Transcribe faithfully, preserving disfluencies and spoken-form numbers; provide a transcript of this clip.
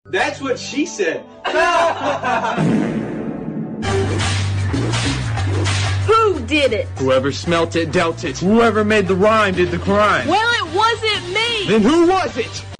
That's what she said. Who did it? Whoever smelt it dealt it. Whoever made the rhyme did the crime. Well, it wasn't me. Then who was it?